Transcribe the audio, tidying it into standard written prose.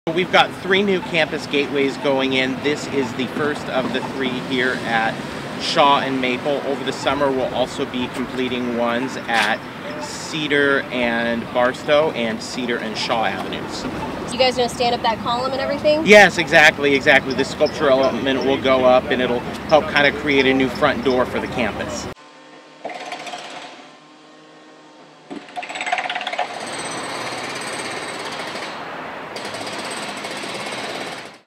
We've got 3 new campus gateways going in. This is the first of the 3 here at Shaw and Maple. Over the summer, we'll also be completing ones at Cedar and Barstow and Cedar and Shaw Avenues. You guys gonna stand up that column and everything? Yes, exactly. The sculptural element will go up and it'll help kind of create a new front door for the campus.